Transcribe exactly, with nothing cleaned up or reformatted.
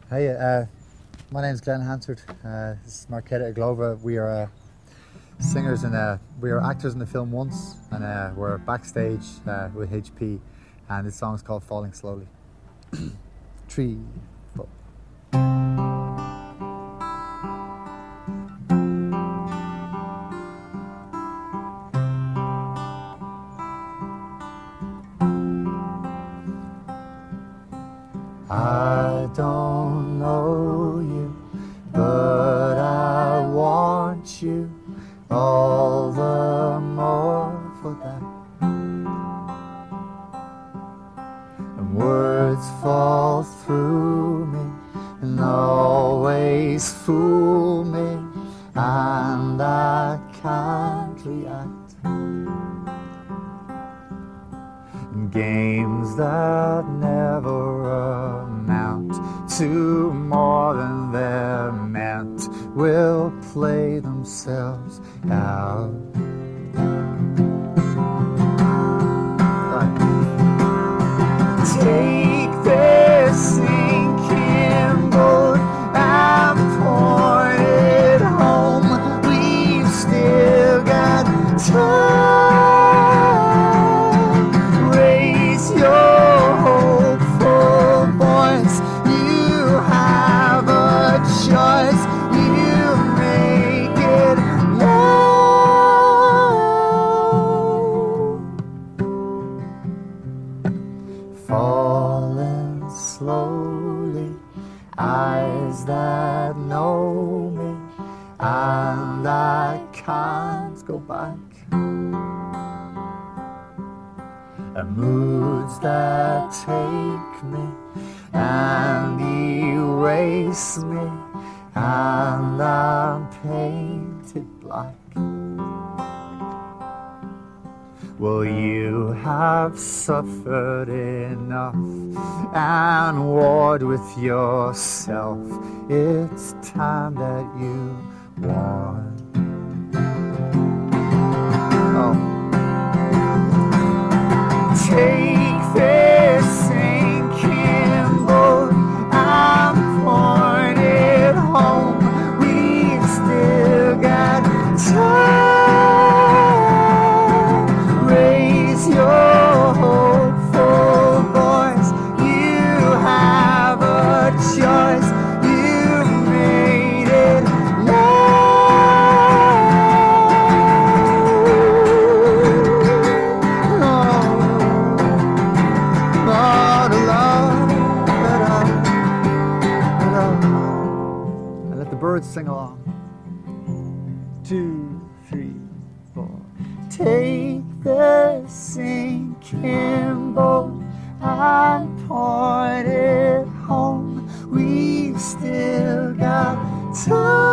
Hey, uh, my name's Glen Hansard. Uh, this is Marketa Irglova. We are uh, singers and uh, we are actors in the film Once, and uh, we're backstage uh, with H P, and this song is called Falling Slowly. Three, four. I don't know you, but I want you all the more for that. And words fall through me and always fool me, and I can't react. And games that never amount to more than they're meant will play themselves out. Take this sinking boat and point it home. We've still got time. Raise your hopeful voice. You have a choice. You make it now. Falling slowly, eyes that know me, and I can't go back. And moods that take me and erase me, and I'm painted black. Well, you have suffered enough and warred with yourself. It's time that you won. Oh. Take this sinking boat and point it home. We've still got time. Raise your hopeful voice. You have a choice. You made it now. And let the birds sing along. Two, three, four. Take the sinking boat and point it home. We've still got time.